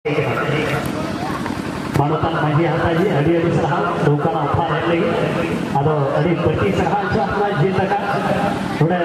मानोतान माजी हाताजी अड़ी अड़ी सराह दुकान ऑफर है लगी अदो अड़ी बड़ी सराह जो अपना जीत का थोड़े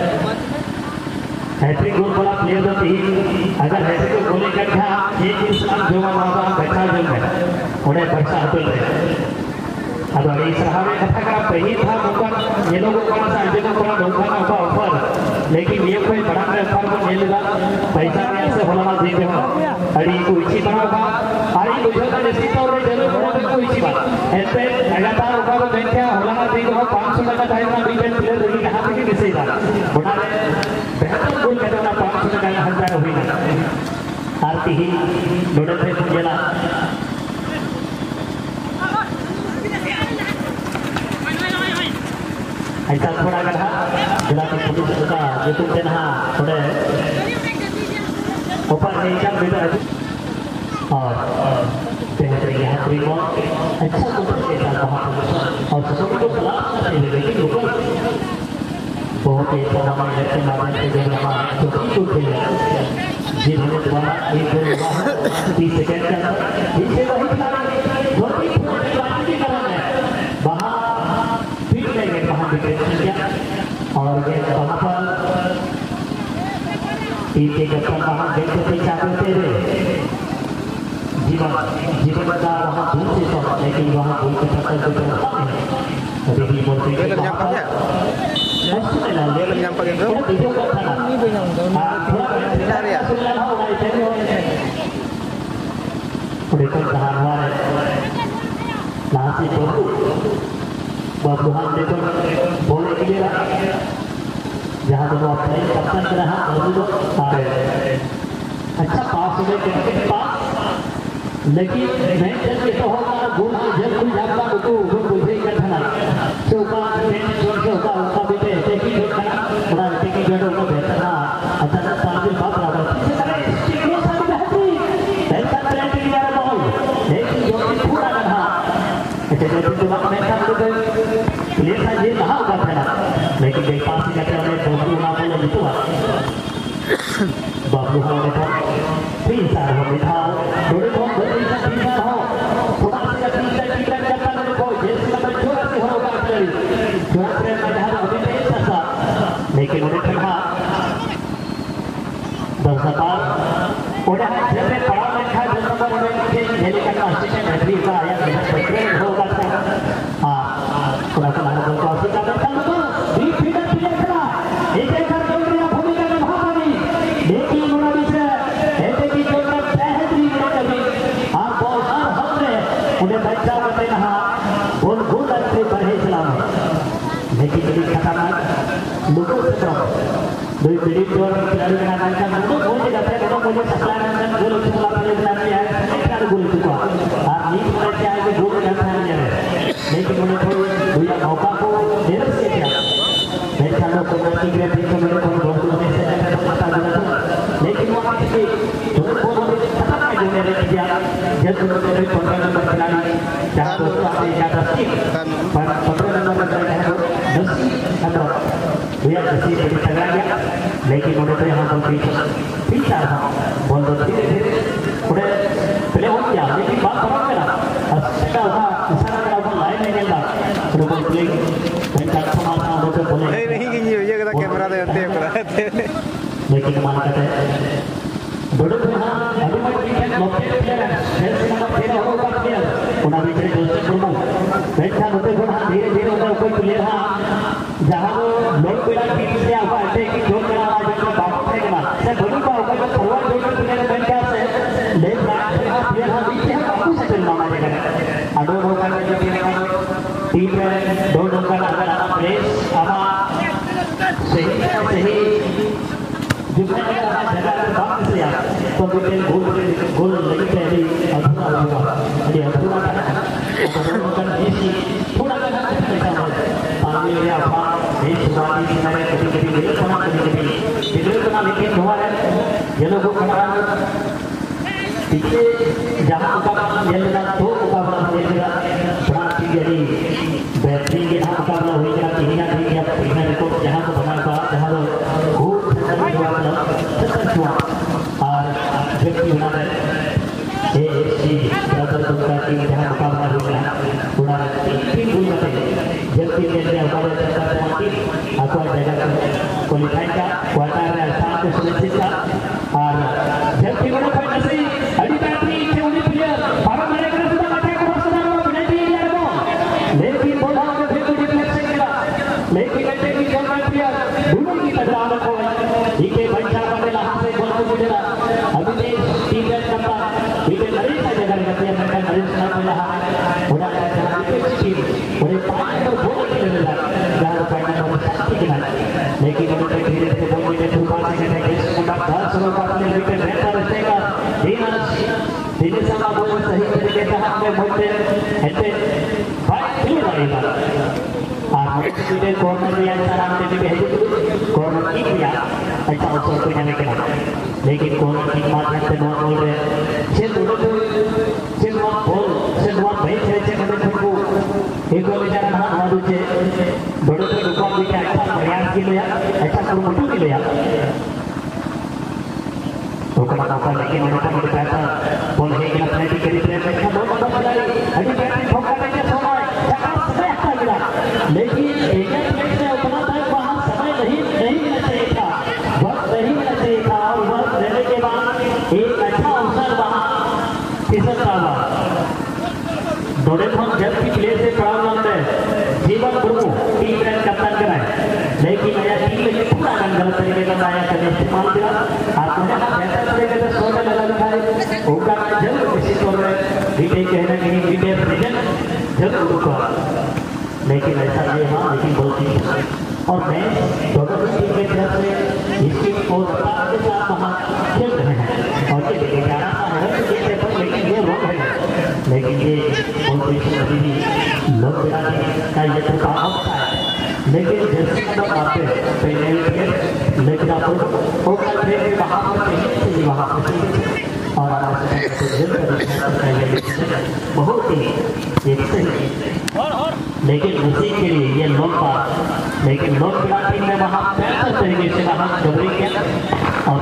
हैट्रिक गोल वाला प्लेयर तो थी अगर हैट्रिक को गोली कर था एक इंसान जो मानोता बैठा जो है थोड़े बच्चा अतुल है अदो अड़ी सराह में कथा का पहली था दुकान ये लोगों को ना साइड को पूरा दुकान का ऑफर लेकिन ये कोई बड़ा ऑफर को ले लेगा पैसा में ऐसे होना दे दे अड़ी को इसी बना का आई बुझो का जैसी तो रे जरूर बोले को इसी बात ऐसे लगातार उठा को देखा होना दे दो 500 टका टाइम में बीच प्लेयर रही कहां तक दिसे जा बना ले बेहतर गोल करना 500 टका हजार हुई ना आरती ही लोडे थे पुजेला ऐसा थोड़ा गढ़ा जिला की पुलिस का जेतुन देना थोड़े ऊपर नहीं का बेटा और बेहतरीन यहाँ प्रीमो अच्छा ऊपर के साथ वहाँ और सभी को सलाह करते हुए लेकिन ऊपर बहुत ही हमारे लेते माध्यम से जो हमारा चौकी को खेला जिन्होंने द्वारा एक 30 सेकंड का पीछे वही खिलाड़ी जो कि क्लासिक कर रहे हैं वहाँ फिर ले गए वहाँ विकेट किया और ये वहाँ पर पीछे का वहाँ देखते पीछे आते हुए जीवन का वहाँ दूर से तो लेकिन वहाँ दूर के टक्कर को अभी भी बोलते हैं ले yang pakai itu ini banyak cari ya mereka tahan nasi buah-buahan itu boleh kira जहाँ दोनों अपने कप्तान कर रहा दोनों अच्छा पास हो गए पास लेकिन मैं जब ये तो होगा गोल जब कोई जाता तो गोल बुझे का था चौका बेंच जोर से होगा उसका भी टेकी जोर का बड़ा टेकी जोर होगा बेहतर ना अच्छा ना सामने बात रहा है इसे करे कितने साल बेहतरी ऐसा ट्रेंड किया बॉल लेकिन जो कि पूरा रहा अच्छा जो तो बात मैं था तो प्लेयर था ये कहां होगा था लेकिन एक पास का चलने बाबू ना बोले जीतो बाबू ने था 3 साल हो बिठा थोड़े बहुत बड़ी सा 3 साल हो थोड़ा सा 3 साल करता को जैसे नंबर 84 होगा खिलाड़ी 84 में जहां अभी नहीं था लेकिन उन्हें कहा दर्शकों उन्हें जब में पड़ा में था जो नंबर उन्हें के खेलने का असिस्टेंट रेफरी का या सेक्रेटरी होगा हां थोड़ा सा हमारा को असिस्टेंट का था बी फीडर प्लेयर खड़ा एक एक करके उन्हें भूमिका निभा रही लेकिन उन्होंने से ऐसे की जो बेहतरीन कभी हां बहुत हर हमने उन्हें बच्चा करते कहा बोल गोल करते बढ़े सलाम लेकिन बड़ी खतरनाक लोगों से तो दो मिनट और खिलाड़ी का नाम का लोगों बोल जाते हैं लोगों बोले सप्लाई रन गोल चुका प्लेयर बनाते हैं क्या गोल चुका आप नीट में क्या है गोल करता है लेकिन उन्हें थोड़ी भैया मौका को देर से किया मेरे ख्याल में कमेटी के भी तो मेरे को बहुत लोगों से पता लगा लेकिन वो आगे से जो बहुत लोग खत्म कर देने लगे किया जब उन्होंने 15 नंबर खिलाड़ी जहां दोस्तों आते हैं ज्यादा पर 15 नंबर का है 10 खतरा भैया किसी बड़ी टकरा गया लेकिन उन्होंने तो यहाँ पर पीछा था बोल दो धीरे-धीरे उन्हें प्ले हो गया लेकिन बात समझ में ना अच्छा हुआ इशारा करा वो लाइन में नहीं था तो बोल प्ले इनका समाज ना होते बोले नहीं ये कदा कैमरा दे होते लेकिन मान करते बड़े यहाँ अभी मैं क्रिकेट लोकल प्लेयर है जैसे नंबर 13 होगा प्लेयर उन्हें बीच दोस्त गुरु बैठा होते गुण धीरे-धीरे उनका कोई प्लेयर हां जहां वो लोग कोई बीच से आवा है कि जो करा आज का बात करेगा से गुरु का होगा जो फॉरवर्ड जो प्लेयर बैठा से लेफ्ट राइट से प्लेयर हां बीच से बापू से चलना मारेगा अडो होगा जो टीम में दो होगा अगर आप प्रेस आवा सही जिसमें जगह बात से यार तो बिल्कुल गोल लगी पहले अधूरा होगा ये अधूरा का इसी थोड़ा सा पैसा हो पानी या देश वाली की मैंने कभी-कभी ये बना कभी-कभी इधर बना लेकिन हुआ है ये लोगों को पीछे जहां मुकाबला खेलना तो मुकाबला खेलेगा बड़ा की बेहतरीन के यहाँ मुकाबला होगा तीनिया ठीक है तीनिया रिकॉर्ड जहां को बनाएगा जहां खूब और व्यक्ति होना है की जहां मुकाबला हुआ पूरा 3 गोल में जब टीम ने हमारे सरकार पहुंची अथवा जगह क्वालिफाई का क्वार्टर में स्थान को सुनिश्चित किया और जब टीम ने कोई नसी अभी बैटरी के उन्हीं प्लेयर भारत में एक सुधा अटैक को सुधार को विनती यार को लेकिन बोला कि फिर कोई डिफ्लेक्शन किया लेकिन अटैक की चल रही है दोनों की टकराव को इके बंचा वाले लास्ट से गोल को मिला अभी ने टीम ने करता इके नरेश का जगह करती है मैं नरेश ना मिला होना चाहिए टीम और एक पांच पर गोल मिला जहां फाइनल में शक्ति के लेकिन उन्होंने धीरे धीरे बोल में ठुका से नेक्स्ट नंबर 10 ओवर का अपने विकेट रहता रहेगा दिनेश का बोल सही तरीके से हमने बोलते ऐसे भाई क्यों रहेगा मुझे कॉर्नर में आंसर आपने भी भेज कॉर्नर की किया अच्छा अवसर कोई नहीं किया लेकिन कॉर्नर की माध्यम से नॉट बोल रहे से दोनों से नॉट बॉल से नॉट भाई से मैंने को एक और बेचारा ना मारू से बड़े से रुका भी क्या अच्छा प्रयास के लिए अच्छा प्रमोशन के लिए तो कमा मौका लेकिन उन्होंने मुझे पैसा बॉल है कि अपने की करीब में अच्छा दो नंबर खिलाड़ी अभी बैटिंग ठोका देंगे सोना लेकिन एक प्लेट में उतना तक वहाँ समय नहीं मिलना चाहिए था वक्त नहीं मिलना चाहिए था और वक्त देने के बाद एक अच्छा अवसर वहाँ फिसलता हुआ डोरेमोन जब की प्लेट से प्रॉब्लम में जीवन गुरु टीम रन कप्तान कराए लेकिन नया टीम में पूरा रन गलत तरीके का नया करने इस्तेमाल किया आपको बेहतर तरीके से सोने लगा दिखाए उनका जरूर किसी तौर पर विकेट कहना कहीं विकेट रिजन जरूर रुका लेकिन ऐसा नहीं हाँ लेकिन बहुत ही और मैं दोनों टीम की तरफ से इसकी को रफ्तार के साथ वहाँ खेल रहे हैं और ये ग्यारह है लेकिन ये रोक है लेकिन ये बहुत ही अभी भी लोग का ये तो काम है लेकिन जैसे हम आते हैं पहले लेकिन आप वहाँ पर कहीं वहाँ पर और बहुत ही एक सही लेकिन उसी के लिए ये लोग पास लेकिन लोग टीम में वहाँ बेहतर तरीके से वहाँ कवरिंग किया और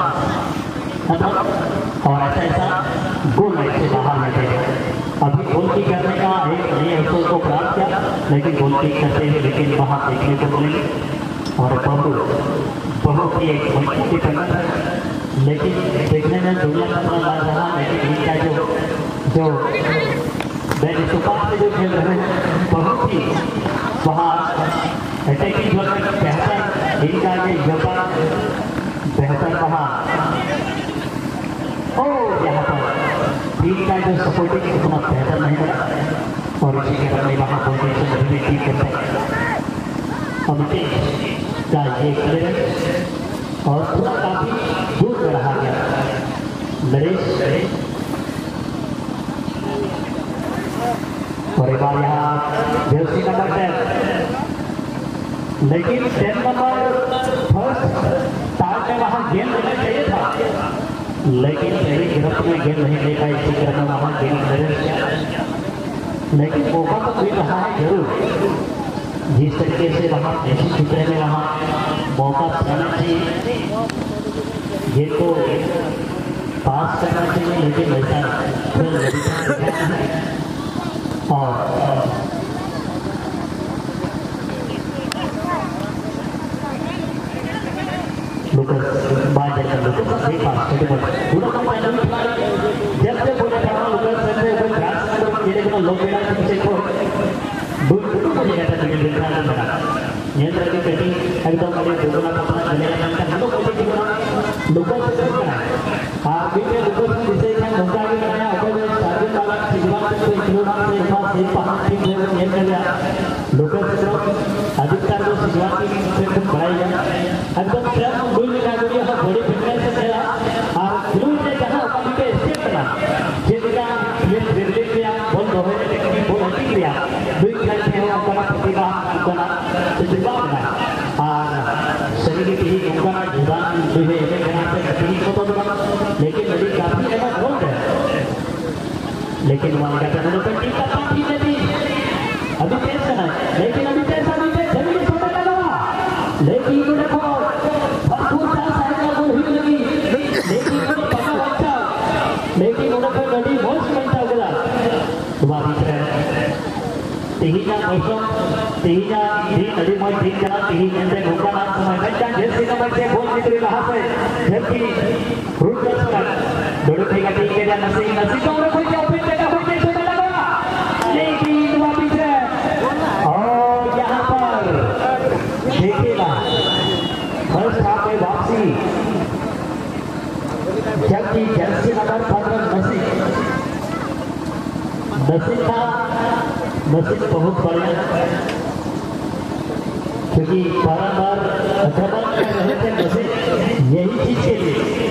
और ऐसा गोल से बाहर निकले अभी गोल की करने का एक नए अवसर को प्राप्त किया लेकिन गोल की करते हुए लेकिन वहाँ देखने को मिलेंगे और बहुत ही एक मजबूत डिफेंडर है लेकिन देखने में दुनिया का लग रहा लेकिन इनका जो सुपार से जो खेल रहे हैं बहुत ही वहाँ अटैकिंग बेहतर इनका ये व्यापार बेहतर वहाँ और यहाँ पर टीम का जो सपोर्टिंग उतना बेहतर नहीं बना और इसी के कारण वहाँ कॉम्पिटिशन अभी भी ठीक करते हैं कमिटी का ये क्लियर और थोड़ा काफी दूर में रहा गया नरेश और एक बार यहाँ जर्सी नंबर 10 लेकिन 10 नंबर फर्स्ट स्टार्ट में वहाँ गेंद लेना चाहिए था लेकिन पहली गिरफ्त में गेंद नहीं ले पाई इसी क्रम में वहाँ गेंद नरेश किया लेकिन मौका तो मिल रहा है जरूर जिस तरीके से वहाँ ऐसी सूत्रे में वहाँ मौका देना चाहिए ये तो पास करना चाहिए लेकिन वैसा और लुकस बाहर जाकर लुकस नहीं पास पूरा जब से बोले लुकस से ग्रास खेले को लोग पीछे को दूर को जाता है नियंत्रण की बैटिंग एकदम बड़े दुगना अपना चलेगा हम लोग कोशिश करना लुकस से करना आप भी लुकस जिसे क्या धोखा भी करना अगर सारे वाला सिग्नल से खिलौना से पास एक पांच टीम में ये कर दिया लुकस से अधिकतर जो सिग्नल की से कुछ बढ़ाई गया एकदम ट्रैक में गोल लगा दिया है बड़ी फिटनेस से खेला और खिलौने ने कहा अपनी के स्टेप करना जिसका ये ड्रिबलिंग किया बॉल दोहरे टेक्निक बॉल हटी किया दुई खिलाड़ी थे अपना प्रतिभा अपना प्रतिभा बनाया और शरीर की ही उनका जुबान जो है एक यहाँ से कठिन को तो लेकिन बड़ी काफी जगह बोल है लेकिन वहाँ का चैनल पर टीम का काम ठीक नहीं अभी तेज करना लेकिन अभी तेज जमीन छोटा लगा लेकिन देखो भरपूर साइड का गोल ही लगी लेकिन उन्हें पकड़ा बच्चा लेकिन उन्हें गड़ी बहुत बनता होगा तुम्हारी तीजा मौसम तीजा दी नदी में ठीक करा तीन जैसे घोड़ा नाम समय बच्चा जैसे का बच्चे बोल निकले कहां से जबकि फ्रूट कर दोनों ठीक है ठीक है नसी नसी तो और कोई ऑफिस जगह हो नहीं तो लगा लेकिन वापस है और यहां पर देखिएगा फर्स्ट हाफ में वापसी जबकि जर्सी नंबर 15 नसी का नसीब बहुत बढ़िया क्योंकि बार-बार आक्रमण कर रहे थे नसीब यही चीज के लिए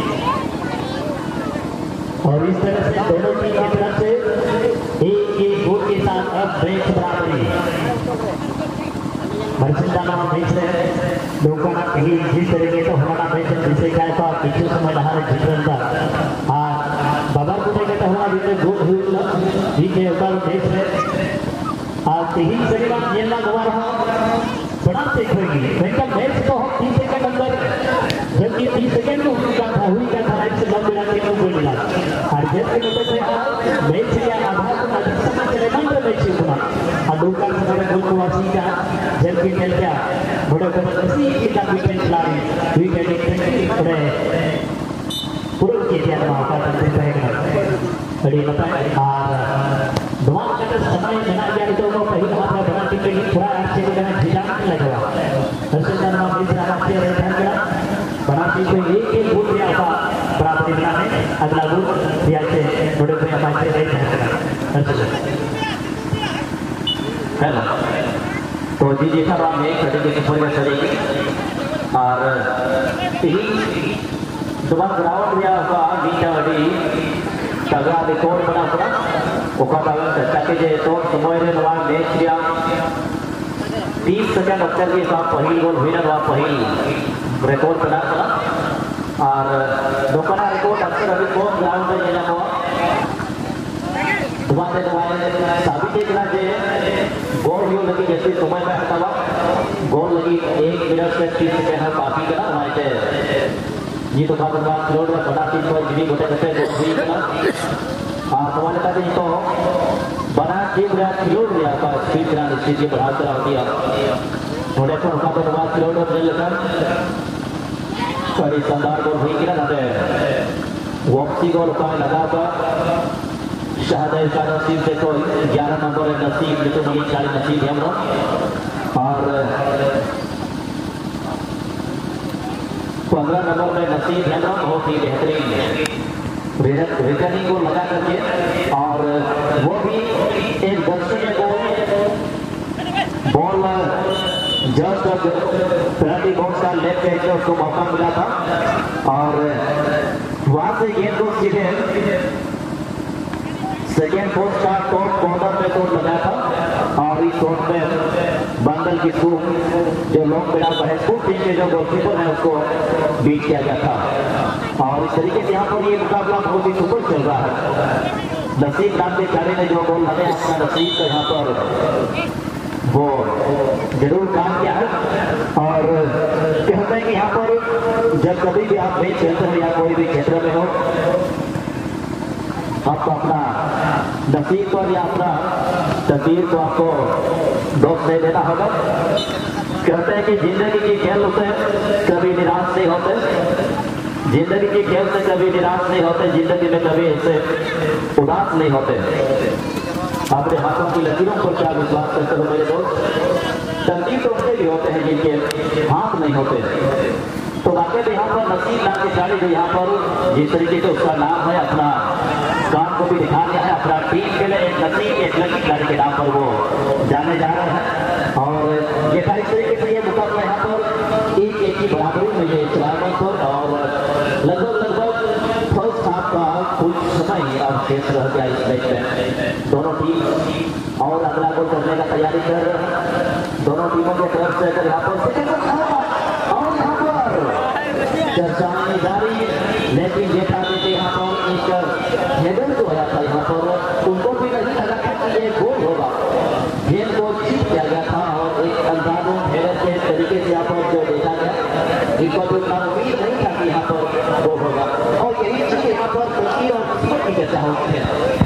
और इस तरह से दोनों टीम की तरफ से एक गोल के साथ अब ब्रेक बराबरी मर्चेंटाना मैच है लोगों का कहीं जिस तरीके से हमारा मैच जिसे क्या तो पिछले समय नहार जीत रहा था बाबा को देखे तो हमारा जितने गोल हुए जीते ऊपर मैच है आज तीन सेकंड जेलना गवा रहा बड़ा देखोगी बेटा मैच तो हम 30 सेकंड अंदर जबकि 30 सेकंड में हुई का था एक से लंबा मिला के कोई मिला और जैसे कि से मैच या आधा को अधिक समय चले नंबर मैच हुआ और लोग का समय गोल को वासी का जबकि खेल क्या बड़े बड़ी की का विकेट खिलाड़ी विकेट बड़े पूर्ण के दिया मौका देते रहेगा बड़ी बताए और दुआ का समय बना गया तो वो पहले हाथ में बना के थोड़ा अच्छे से बना जिला लगा ऐसे करना मित्र आपके रहता है बना के कोई एक गोल दिया था प्राप्त करना है अगला गोल दिया से थोड़े पे हमारे रहता है हेलो तो जी जी साहब में कटेंगे पूरे चलेगी और यही दोबारा ग्राउंड दिया हुआ बीटा वाली तगड़ा रिकॉर्ड बना पड़ा ओकाबागा चर्चा के तो समय रे नवा मैच रिया 30 सेकंड अक्सर के साथ पहली गोल हुई ना पहली रिकॉर्ड बना पड़ा और दोपहर रिकॉर्ड अक्सर अभी कौन ग्राउंड में लेना हुआ दोबारा साबित करना चाहिए गोल हुई लगी जैसे समय में हटावा गोल लगी 1 मिनट से 30 सेकंड काफी करा हमारे जी तो बात खिलोड़ में बड़ा टीम पर जिनी गोटे गोटे हुई करा और हमारे का तो बड़ा टीम रहा खिलोड़ रहा का स्पीड करा स्थिति बढ़ा कर दिया थोड़े को का तो बात खिलोड़ में मिल लगा बड़ी शानदार गोल हुई करा ना वापसी गोल का लगा कर शाहदर का नसीब देखो 11 नंबर है नसीब तो बड़ी चाली नसीब है और 15 नंबर में नसीब है बहुत ही बेहतरीन रिटर्निंग को लगा करके और वो भी एक दर्शक बॉल जस्ट पेनल्टी बॉक्स का लेफ्ट हैंड से उसको मौका मिला था और वहां से गेंद को सीधे सेकेंड पोस्ट का टॉप कॉर्नर में टोट लगा था और इस टोट में बंगल की स्कूप जो लॉन्ग बिना है स्कूप टीम के जो गोलकीपर है उसको बीट किया गया था और इस तरीके से यहाँ पर ये मुकाबला बहुत ही सुपर चल रहा है नसीब नाम के खिलाड़ी ने जो गोल लगे अपना नसीब का यहाँ पर वो जरूर काम किया है और कहते हैं कि यहाँ पर जब कभी भी आप मैच खेलते हो या कोई भी क्षेत्र में हो आपको अपना नसीब पर या अपना तकदीर को आपको दोष नहीं देना होगा कहते हैं कि जिंदगी के खेल होते हैं कभी निराश नहीं होते जिंदगी के खेल से कभी निराश नहीं होते जिंदगी में कभी ऐसे उदास नहीं होते अपने हाथों की लकीरों पर क्या विश्वास करते हो मेरे दोस्त तकदीर तो उसके भी होते हैं जिनके हाथ नहीं होते तो वाकई यहाँ पर नसीब नाम के खिलाड़ी जो यहाँ पर जिस तरीके से उसका नाम है अपना काम को भी दिखा दिया है अपना टीम के लिए एक नसीब एक लकी खिलाड़ी के नाम पर वो जाने जा रहे हैं और ये सारी तरीके से ये मुकाबला यहाँ पर एक की बराबरी में ये चलाने पर और लगभग फर्स्ट हाफ का कुछ समय अब शेष रह गया इस मैच में दोनों टीम और अगला गोल करने का तैयारी कर रहे हैं दोनों टीमों के तरफ से अगर यहाँ पर चर्चा में जारी लेकिन देखा देते यहाँ पर एक हेडर जो आया था यहाँ पर उनको भी नहीं लगा था कि ये गोल होगा गेंद को चीट किया गया था और एक अंदाजों हेडर के तरीके से यहाँ पर जो देखा गया इनको तो इतना उम्मीद नहीं था कि यहाँ पर गोल होगा और यही चीज यहाँ पर तुर्की और की चर्चा होती है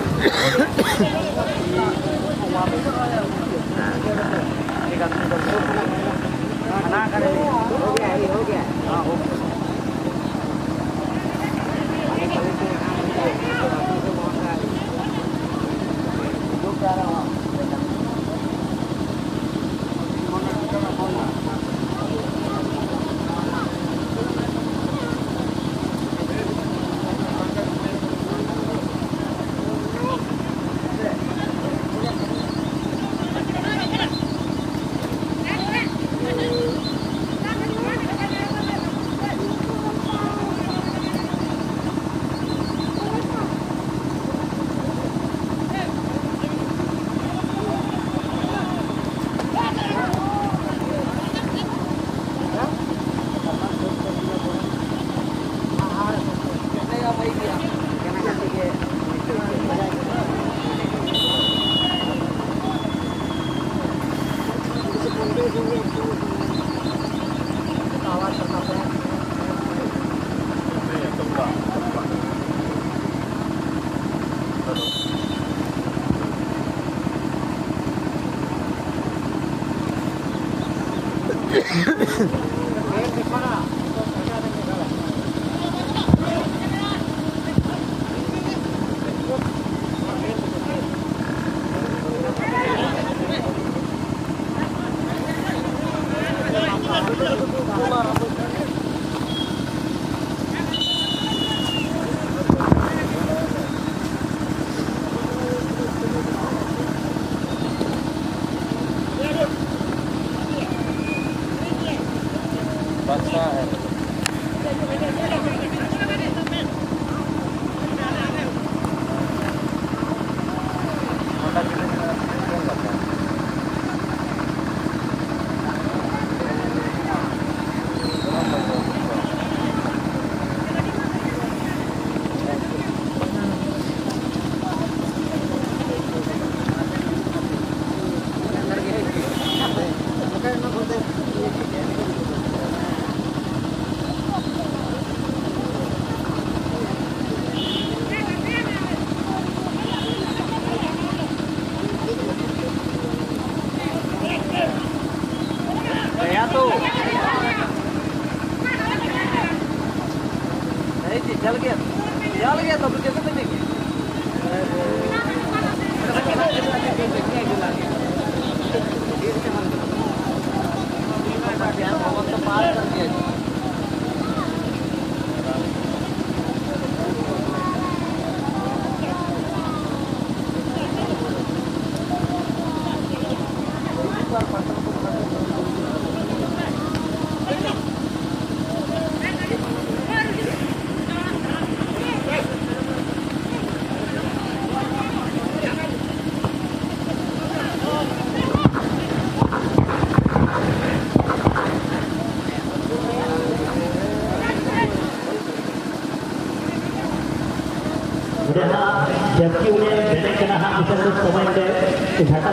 जबकि उन्हें देने के ना हम इसे कुछ समय दे घटा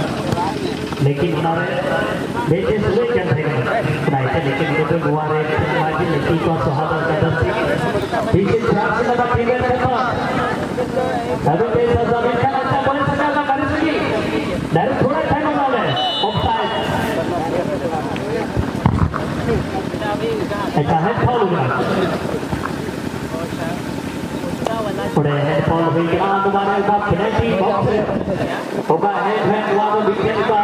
लेकिन हमारे बेटे सुबह क्या थे राइट लेकिन ये तो गुवारे हमारी लड़की को सुहागा कदम से पीछे चार से लगा पीले थे तो अगर ये जमीन का अच्छा बोले सका ना कर सकी डर थोड़ा टाइम होना है ऑफसाइड ऐसा है फॉल हुआ उड़े हेड फॉल हुई कि आप दोबारा एक बार पेनल्टी बॉक्स होगा हेड हुआ वो विकेट का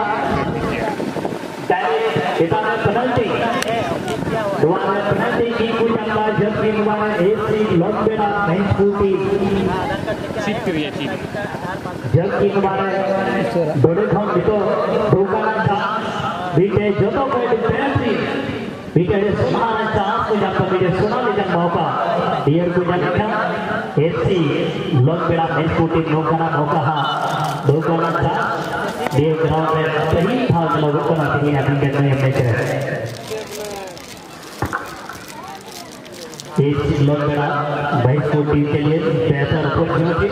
डायरेक्ट इतना पेनल्टी दोबारा पेनल्टी की कोई अंदाज जब भी दोबारा एसी लॉन्गेरा नहीं स्कूटी सीट करिए ठीक जब की दोबारा दोनों हम तो दोबारा था बीते जो तो कोई पेनल्टी बीते समाना चांस को जब बीते सुना ले जब मौका डियर को जाने का एसी लॉन्गेरा नहीं स्कूटी मौका हा दोबारा था ये ग्राउंड में सही था लोगों को ना नहीं अभी तक नहीं मैच है एक लोग मेरा भाई को टीम के लिए बेहतर अपॉर्चुनिटी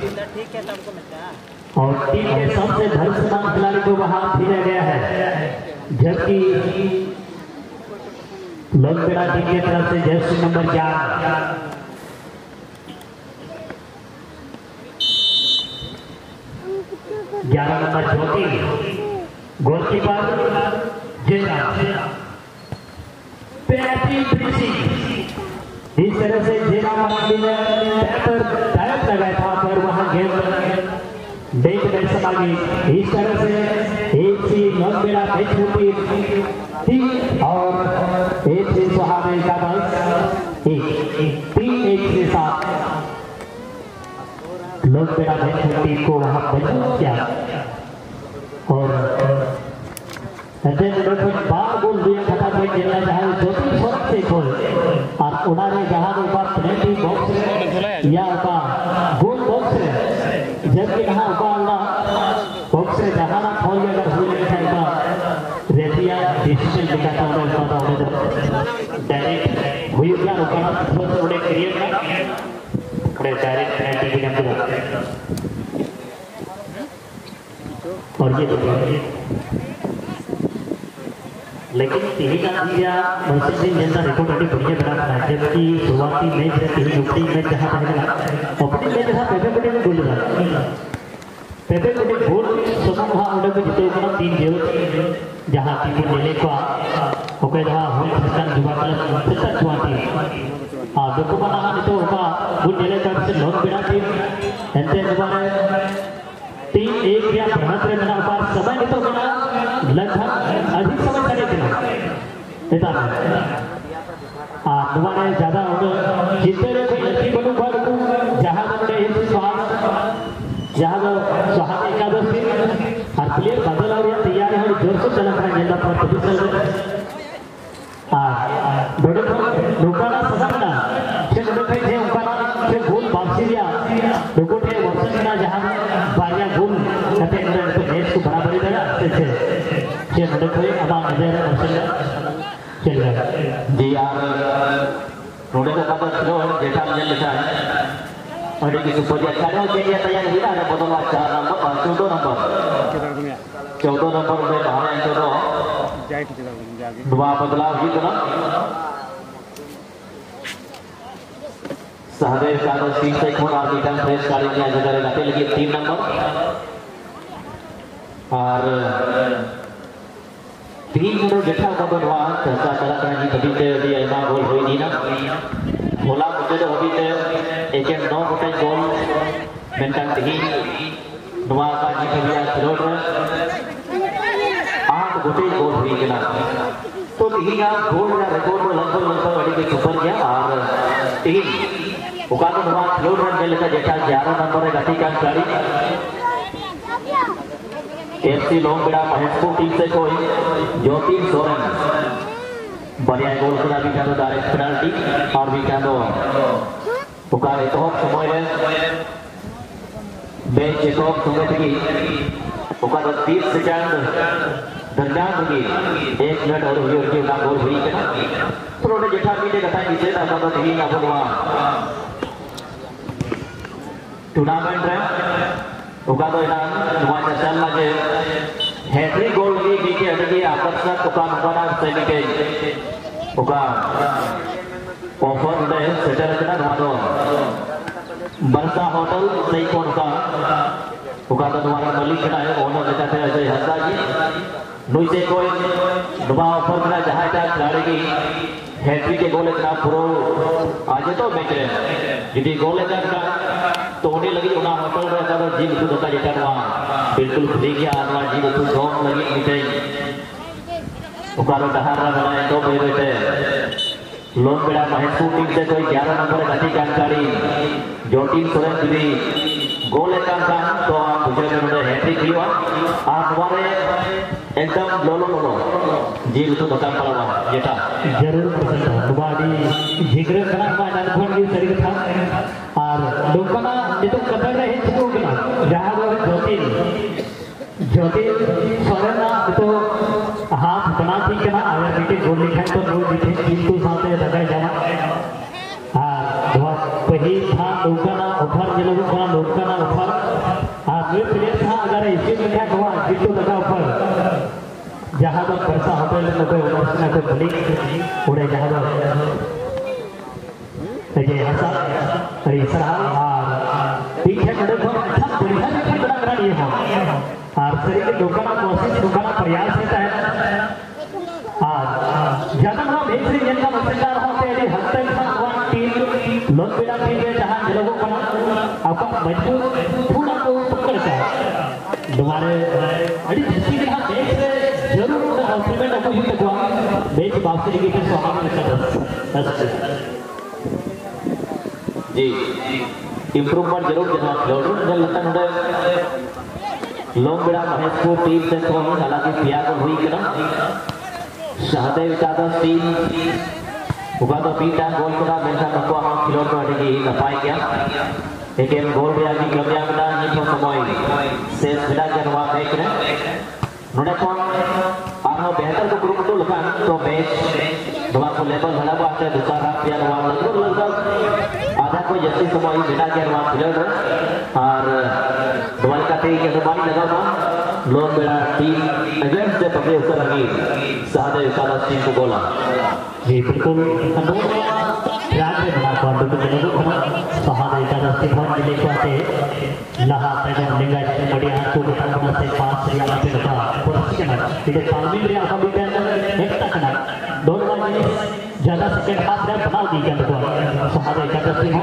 और टीम के सबसे धर्मसान खिलाड़ी को वहां भेजा गया है जबकि लोग मेरा टीम की तरफ से जर्सी नंबर 4 11 नंबर Jyoti, goalkeeper Jayram, penalty finishing. इस तरह से जयराम ने पर डायरेक्ट लगाया था पर वहां गेंद देख नहीं सका। इस तरह से एक सी लंबेड़ा मैच होती थी और एक से सुहावे का बस एक 3-1 के साथ लंबेड़ा मैच होती को वहां मजबूत किया और बार गोल दिया खता में खेलना चाहे ज्योति स्वरक से गोल और उन्होंने जहां ऊपर पेनल्टी बॉक्स या गोल बॉक्स जबकि कहा बॉक्स से जहां खोल अगर हुए रेफिया डिसीजन दिखाता डायरेक्ट हुई क्या थोड़े क्रिएट का डायरेक्ट पेनल्टी की और ये लेकिन तीन दिया मौसम दिन जनता रिकॉर्ड अभी बढ़िया बना था जबकि शुरुआती मैच है तीन ओपनिंग मैच जहां पहला ओपनिंग मैच जहां पेपे में गोल लगा पेपे गोल समूह उड़े में जीते उतना 3-0 जहां टीम लेले को ओके जहां हम खिस्तान जुवा कल खिस्तान जुवाती हां देखो बना तो ओका गुड लेले तक से लोन बिना टीम एंते जुवाने 3-1 या बहत्तर मिनट पर समय नहीं तो बना लगभग अधिक समय करेगा ऐसा दुबारा ज्यादा जीते रहे कोई लड़की बनू पर जहां हमने इस स्वाद जहां सुहाग एकादशी और प्लेयर बदल और तैयारी हो जोर से चला रहा है जिला पर तभी चल रहा बड़े लोकाना सदना से बड़े भाई थे उनका से गोल वापसी दिया लोगों ने वर्षन ना जहां बारिया गोल करते हैं तो मैच को बराबरी देगा से बड़े भाई अब नजर वर्षन चल रहा है जी यार रोडे का कबर स्लो है जेठा मुझे लिखा है और एक सुपर अच्छा है कि ये तैयार ही ना बदलवा 4 नंबर 14 नंबर में बाहर आए तो दुआ बदलाव ही करना सहदेव यादव सीट से खोल आगे टर्न फ्रेश गाड़ी में जगह लगाते लगी 3 नंबर और 3 मिनट जेठा का बनवा चर्चा करा करा जी तभी से अभी ऐसा गोल हुई नहीं ना बोला मुझे तो अभी से एक 9 गोटे गोल मेंटन थी दुआ का जी कभी आज रोड में 8 गोटे गोल हुई के ना तो तीन का गोल का रिकॉर्ड में लगभग अड़ी के ऊपर गया और 3 उकानो दुआ रोड रन में लेकर जेठा 11 नंबर है गति का गाड़ी एफसी लोंगड़ा महेशपुर टीम से कोई ज्योति सोरेन बढ़िया गोल करा भी क्या डायरेक्ट पेनल्टी और भी क्या उकारे तो समय है बेंच चेकअप समय की उकारो 30 सेकंड दरमियान की 1 मिनट और हुई उनकी उनका गोल हुई है तो उन्होंने जेठा भी ने बताया कि जेठा का तो तीन ना बोलवा टूर्नामेंट है उकारो इनाम नुमाइंदा चल लगे हैट्रिक गोल की के अटकी आकर्षक उका नुकाना सैनिक के उका ऑफर उड़े सेटर करना नुमानो बरसा होटल सही कौन उका तो नुमाना मलिक करना है ओनर लेता थे अजय हंसा जी नुई से कोई नुमा ऑफर करना जहाँ तक खिलाड़ी की हैट्रिक के गोल करना प्रो आज तो मैच है यदि गोल करना तो उन्हें लगी उना होटल में अगर जी बुतु दता जेटा वहां बिल्कुल फ्री गया अनवा जी बुतु जोन लगी मिठाई उकारो डहारा बनाए तो बेटे लोन बेड़ा महेशपुर टीम से कोई 11 नंबर गति जानकारी ज्योति सोरेन जी गोल का तो आप मुझे उन्होंने हैट्रिक किया आप हमारे एकदम लोलो लोलो जी बुतु दता पड़वा जेटा जरूर दुबारी जिगर करा मैदान फोन की तरीके था और लोकना itu katanya itu kan jahat ज्योति सोरेन itu हाथ बना थी कि ना अगर बेटे गोल लिखा तो लोग दिखे किंतु साथ लगाए जाना दवा पही था लोकना ऑफर जिलो को लोकना ऑफर वे प्लेयर था अगर इसी में क्या हुआ किंतु लगा ऑफर जहां तो पैसा होटल में कोई उन्होंने कोई बलिक उड़े जहां अजय हंसा अरे सराहा और पीछे बड़े अच्छा बढ़िया ये हो और शरीर के दुकाना कोशिश दुकाना प्रयास रहता है ज्यादा ना भेज जनता मजेदार होते हैं हफ्ते में टीम लोन बिना टीम में जहां लोगों को आपका मजबूत पूरा को पकड़ता है तुम्हारे अड़ी जिसकी के हाथ देख से जरूर सीमेंट को ही तक बेच वापसी की फिर स्वागत करता जी इंप्रूवमेंट जरूर जरूर लगता है लोंगड़ा महेशपुर टीम से तो हालांकि पिया को हुई करना शहदेव विकास टीम उगा तो बीटा गोल करा मेंखा नको हम खिलोड़ को अड़ी नपाई गया लेकिन गोल रे आगे क्लबिया में नहीं तो समय से बिना जनवा मैच रे नोडे कोन आरो बेहतर को ग्रुप तो लगा तो मैच दवा को लेवल हला बात है दूसरा पिया नवा लगभग आधा को जैसे समय बिना जनवा खिलोड़ और दवा का ते के बानी लगा था लोग मेरा टीम अगेंस्ट द पब्लिक ऊपर लगी सादे विकास टीम को बोला जी बिल्कुल राज में बना को अंदर के लोगों को सहारा विकास टीम बहुत मिले को आते लहा पैदा लिंगा बढ़िया तो बताना से पास रियाला पे लगा पुरस्कार के ना इधर तालमेल रे आका भी एक तक ना दोनों वाले ज्यादा सेकंड हाफ रे बना दी जान को सहारा विकास टीम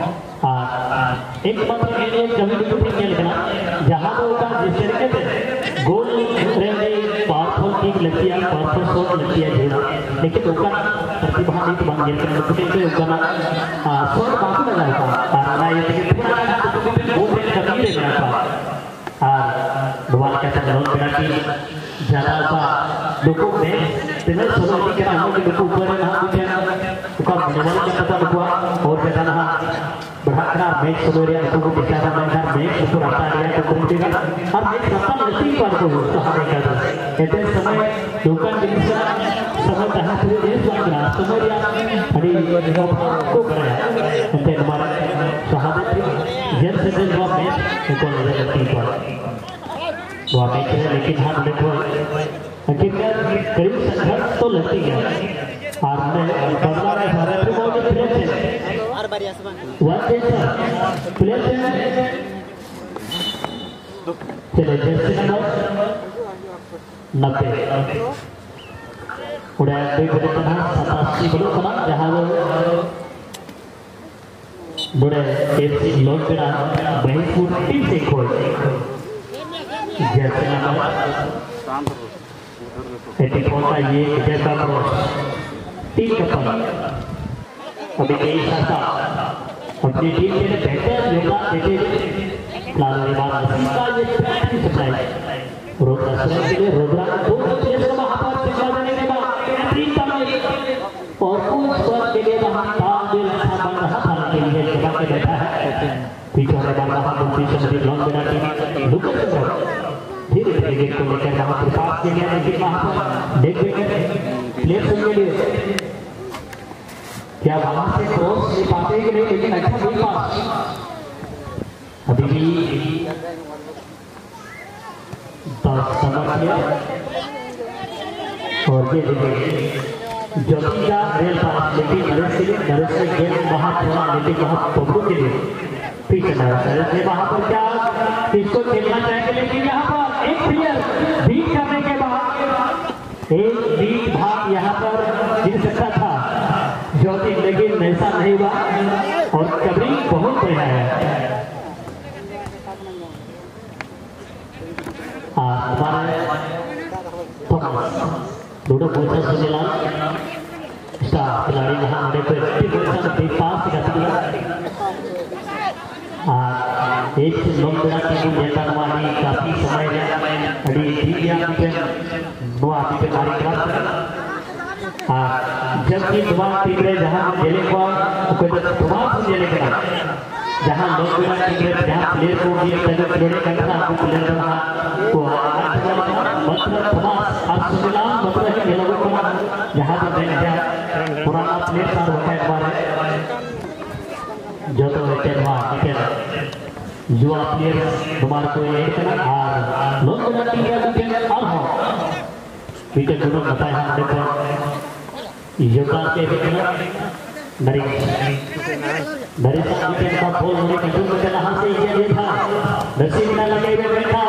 एक मतलब ये जमीन ड्यूटी खेल करना जहां तो का जिस तरीके से गोल रहे पावरफुल किक लगती है पावरफुल शॉट लगती है जोड़ा लेकिन उसका प्रतिभा नहीं तो बन गया क्योंकि से उसका शॉट बाकी लगाएगा और ना ये कि पूरा वो भी कभी नहीं बना और दुआल का चलन पेनल्टी ज्यादा का दुको में पेनल सोलोटी के नाम के दुको ऊपर ना मुझे उसका मनोबल के पता लगा और बेटा ना बढ़ाकर मैच सोलोरिया को बेचारा मैदान मैच ऊपर आता है तो करेगा और मैच रत्ता नसीब पर को सहारे का ऐसे समय दुकान जिनसे समय कहां से देश लगा सोलोरिया अड़ी को कराया ऐसे हमारा सहारे जन से दिन वो मैच को नजर लगती पर वो मैच लेकिन हम देखो हकीकत करीब संघर्ष तो लगती है और मैं बदला रहा है तो बहुत प्लेयर है हर बार आसमान वन प्लेयर है चले जर्सी नंबर 90 उड़ा कोई बड़े तरह 87 बड़ो कमा जहां बड़े एफसी लोन पेड़ा महेशपुर टीम से खोल जर्सी नंबर 84 का ये जैसा क्रॉस 3 कपल अभी कई साथा अपनी टीम के लिए बेहतर योगदान देते प्लानरी बात का ये प्रैक्टिस सप्लाई रोजगार के लिए रोजगार दो प्लेयर्स को वहां पर सिखा देने के बाद तीन समय और कुछ वर्ष के लिए वहां तालमेल अच्छा बन रहा था के लिए जगह पे बैठा है पीछे वाले बार वहां मुंशी चंद्री लॉन्ग बिना टीम लुकर चंद्र धीरे धीरे गेट को लेकर वहां पर पास के लिए लेकिन वहां पर देखिए प्लेयर्स के लिए क्या वहां से क्रॉस ले पाते कि नहीं लेकिन अच्छा नहीं पास अभी भी 10 समझिए और ये देखिए जोगी का रेल पास लेकिन नरेश से गेंद वहां थोड़ा लेकिन वहां पब्लू के लिए पीछे नरेश ने वहां पर क्या इसको खेलना चाहेंगे लेकिन यहाँ पर एक प्लेयर बीट करने के बाद एक बीट भाग यहाँ पर गिर सकता था ज्योति लेकिन ऐसा नहीं हुआ और कभी बहुत बढ़िया है हमारे दोनों कोच सुनीलाल स्टार खिलाड़ी यहाँ हमारे को पास एक लोग बड़ा टीम नेता नवानी काफी समय अड़ी दिया वो आदि पे कार्यक्रम जबकि दुआ टीम में जहाँ खेले को कोई दुआ से खेले का जहाँ लोग बड़ा टीम में जहाँ प्लेयर को भी तगड़ खेलने का था आपको प्लेयर रहा को मतलब दुआ आप सुनिला मतलब है लोगों को जहाँ पर देख गया पुराना प्लेयर सार होता है हमारे जो तो वेटेड हुआ ठीक है युवा प्लेयर हमारे को एक करना और लोग बड़ा टीम में और हो विकेट दोनों बताया हमने को योगदान के विकेट नरेश विकेट का बॉल होने का जो करना हाथ से ये था दर्शी बिना लगे हुए बैठा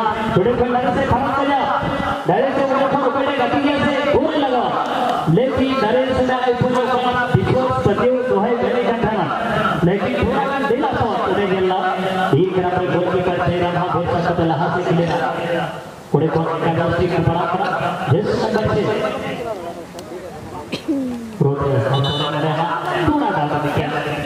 खंड से खराब हो जा डायरेक्ट से मुझे को ऊपर गतिया से गोल लगा लेकिन नरेश ने आईफोन का डिफॉल्ट पतियो दोहे गले का था लेकिन थोड़ा का दिला तो उन्हें गेला ही ग्राम में गोल की कर तेरा हां बहुत सकते लहा से खेलेगा पूरे को का गलती को बड़ा जिस नंबर से रोटे हम ने पूरा डाल दिया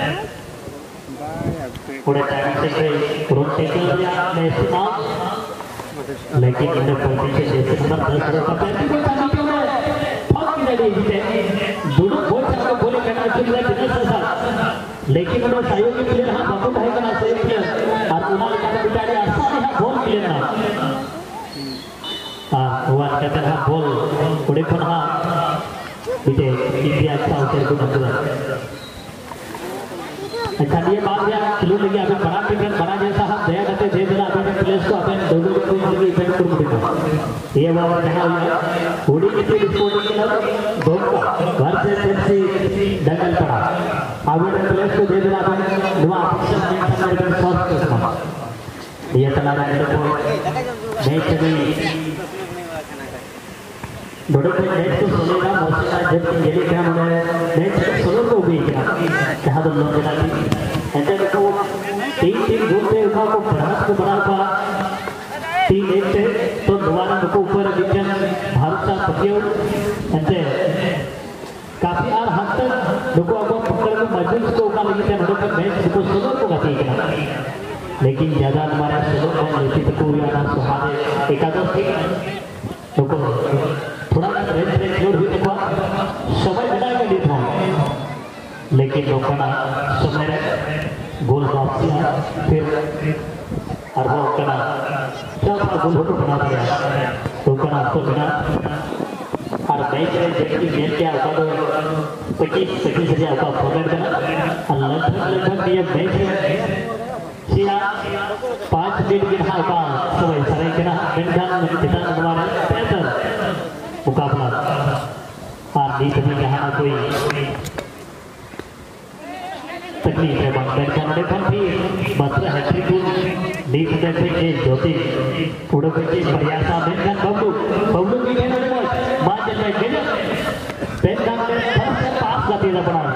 पूरे टाइम से रोटे के लिए ने इस्तेमाल लेकिन इन पोजीशन जैसे नंबर 10 का पैंती को चाहते हैं फक नहीं जीते दोनों बहुत सारे बोले करना चाहिए बिना सर लेकिन उन्होंने सहयोगी प्लेयर हां बाबू है करना सही प्लेयर और उन्होंने कहा बेचारे आसान है बॉल प्लेयर ना हुआ कहते हैं बॉल पूरे को ना इसे इंडिया अच्छा उतर को मतलब अच्छा ये बात या खिलो लगे अभी बड़ा टिकट बड़ा जैसा हम दया करते दे देना अपने प्लेस को अपने दोनों को जिंदगी इवेंट कर देना ये बात जहां हुआ थोड़ी कितनी स्पोर्टिंग क्लब दोनों घर से सेल्फी डंगल पड़ा अपने प्लेस को दे देना अपने दुआ ऑप्शन में अमेरिकन फर्स्ट करना ये तनारा मेरे को मैच में दोनों के मैच को सुनेगा मौसम जब ये क्या उन्होंने मैच सुनो को भी क्या तो लोग देना ऐसे को तीन घूमते उठा को भारत को बना पा तीन एक से तो दोबारा को ऊपर विकेट भारत का पतियो ऐसे काफी आर हद तक लोगों को पकड़ के मजबूत को का लगी थे लोगों का मैच को सुनो को गति किया लेकिन ज्यादा हमारा सुनो को लेती तो कोई आना सुहाने एकादश लोगों थोड़ा रेड जोड़ भी देखो समय बिना के लिए था लेकिन लोगों का समय गोल वापसी फिर और वो करना क्या गोल होटो बना दिया लोगों का तो बिना और मैच में जबकि मैच क्या होगा तो 25 से ज्यादा फॉरवर्ड करना लगभग ये मैच सिया 5 मिनट के हाल का समय सरे के ना मेंढान पिता हमारा बेहतर मुकाबला और नीत में यहाँ कोई तकलीफ है मेंढान ने पर भी मतलब हैट्रिक नीत में से ज्योति पूरे बच्चे प्रयासा मेंढान बबलू की कहने लगे बात चल रही है मेंढान ने फर्स्ट पास करती है बड़ा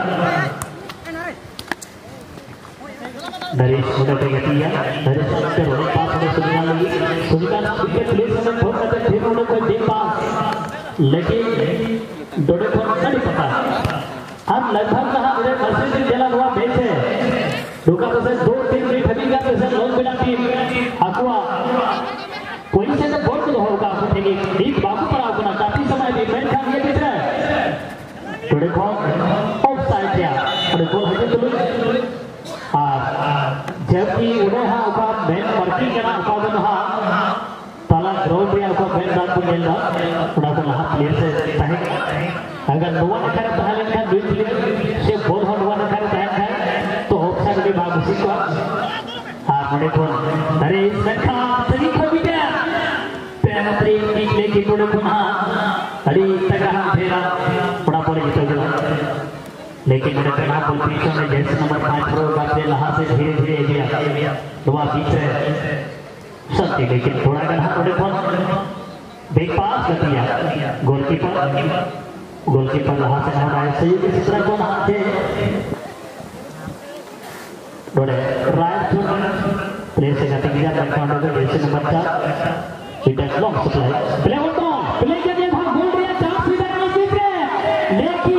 नरेश मुझे पे गति है नरेश के रोड पास में सुनिका विकेट प्लेस में बहुत करते फिर उन्होंने कोई दे पास लेकिन डोडे को नहीं पता हम लगभग कहा मुझे मर्सी से चला हुआ मैच है डोका तो से 2-3 मिनट अभी का तो से लोग बिना टीम अकुआ कोई से तो बहुत होगा अपने की नीत बाबू पर आपको काफी समय भी मैच था ये दिख रहा है डोडे को ऑफ साइड किया और गोल हटे तो जबकि उन्हें हाँ उका बैन वर्किंग करना उका बन हाँ ताला ग्राउंड में उका बैन दान को मिलना उड़ा को लहा प्लेयर से ताहे अगर नोवा ने करे ताहे लेकिन दुई प्लेयर से बोल हो नोवा ने करे ताहे तो ऑप्शन भी बाबू सी को हाँ मुझे को अरे इसका सही को भी क्या पेनल्टी निकले की मुझे को हाँ अरे तक हाँ फेरा बड़ा पड़े जितो गया लेकिन मेरे पहला बॉल पीछे में जैसे नंबर 5 प्रो करते लहा से धीरे-धीरे गया दुआ पीछे सत्य लेकिन थोड़ा कर हाथ थोड़े बॉल बेक पास कर दिया गोलकीपर लहा से हट आया सही इस तरह को हाथ से थोड़े राइट प्ले से गति किया बैकग्राउंड में जैसे number 4 it long supply play होता प्ले के लिए भाग गोल दिया चांस भी देना जीत गए लेकिन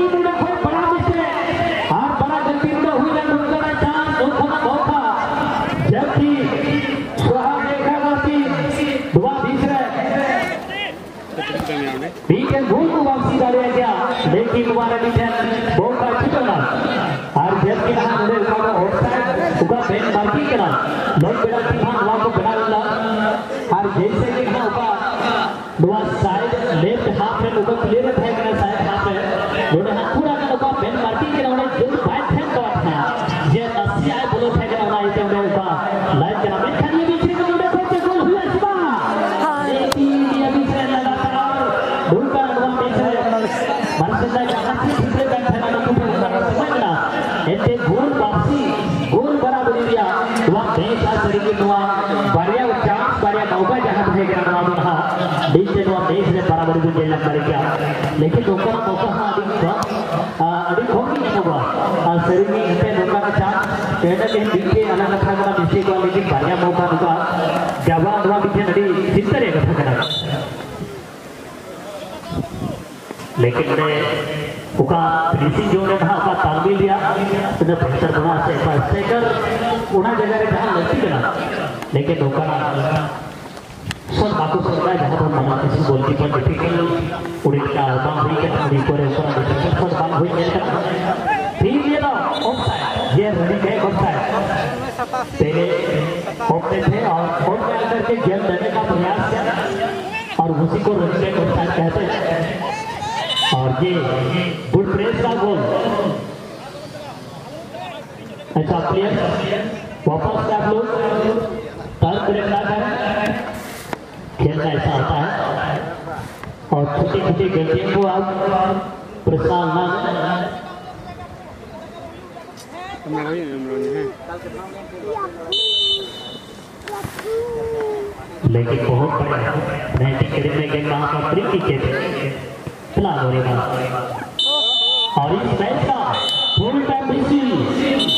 लेकिन तुम्हारा डिफेंस बहुत अच्छा चला और जब के हम उन्हें उका ऑफसाइड उका बैन मार्किंग करा लोग बेड़ा की हम वहां को बना ला और जैसे कि हम उका दुआ साइड लेफ्ट हाफ में उका क्लियर है कि साइड हाफ है दोनों हाथ पूरा का उका बैन मार्किंग करा उन्हें जो बैट है तो है ये नसिया है बोलो है कि उन्हें इसे उन्हें उका लाइव करा मैं खाली बीच में उन्हें कोई गोल हुआ सिवा लेकिन ये बीच में लगातार ढूंढकर अगवा बीच में मर्सिदा का हाथ से दूसरे बैट है ना को समझना ऐसे गोल वापसी गोल बराबर दिया दुआ बेचा तरीके दुआ बढ़िया चांस बढ़िया मौका जहां ಹೇಗೆ ಅನ್ನೋದನ್ನ ಡಿಜಿಟಲ್ ದೇಶದ ಬರಾಬರಿ ಜಿಲ್ಲೆ ಬರಿಕ लेकिन लोगों को अधिक होगी होगा शरीर में इतने लोगों का चांस कहते हैं पीछे अलग अलग का मिस्टेक वाले लेकिन बढ़िया मौका होगा जवान हुआ पीछे नदी चिंतन है कथा करना लेकिन ने उका फिनिशिंग जो ने था उका तालमेल दिया तो बेहतर बना से कर उन्हें जगह रे जहां लगती करना लेकिन लोगों सब बातों सुनता है जहाँ पर मना किसी बोलती पर डिफिकल्ट उड़ी का बाम हुई के उड़ी को ऊपर डिफिकल्ट पर बाम हुई मेरे का फिर ये ना ऑफसाइड ये रनिंग है ऑफसाइड पहले ऑफ में थे और ऑफ में आकर के गेम देने का प्रयास किया और उसी को रनिंग है ऑफसाइड कहते हैं और ये गुड प्रेस का गोल अच्छा प्लेयर वापस से आप लोग टर्न ब्रेक ना करें खेलना ऐसा होता है और छोटी छोटी गलतियों को आप प्रोत्साहन ना लेकिन बहुत बड़े नैतिक करीब में गेम वहां पर फ्री किक फिलहाल हो रहा और इस मैच का फुल टाइम